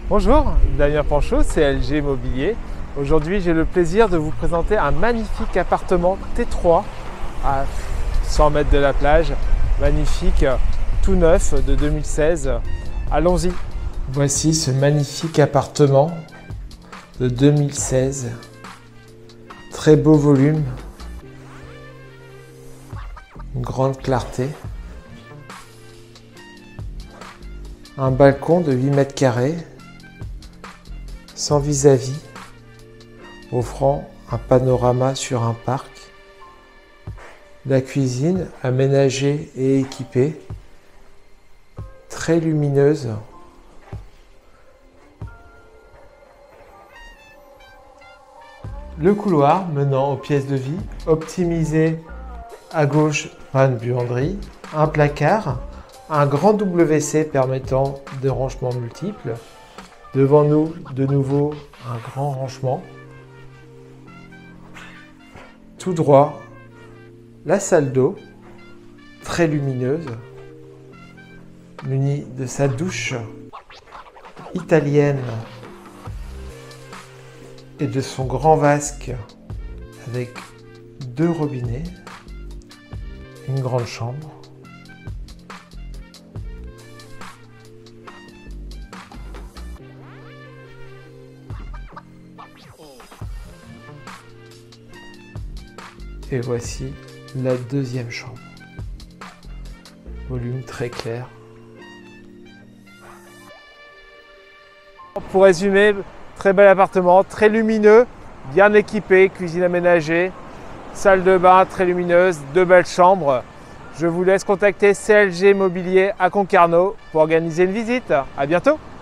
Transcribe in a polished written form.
Bonjour, Damien Panchaud, CLG Immobilier. Aujourd'hui, j'ai le plaisir de vous présenter un magnifique appartement T3 à 100 mètres de la plage. Magnifique, tout neuf de 2016. Allons-y. Voici ce magnifique appartement de 2016. Très beau volume. Une grande clarté. Un balcon de 8 mètres carrés. Sans vis-à-vis, offrant un panorama sur un parc. La cuisine aménagée et équipée, très lumineuse. Le couloir menant aux pièces de vie, optimisé à gauche par une buanderie, un placard, un grand WC permettant des rangements multiples. Devant nous, de nouveau, un grand rangement. Tout droit, la salle d'eau, très lumineuse, munie de sa douche italienne et de son grand vasque avec 2 robinets, une grande chambre. Et voici la deuxième chambre. Volume très clair. Pour résumer, très bel appartement, très lumineux, bien équipé, cuisine aménagée, salle de bain très lumineuse, 2 belles chambres. Je vous laisse contacter CLG Immobilier à Concarneau pour organiser une visite. À bientôt!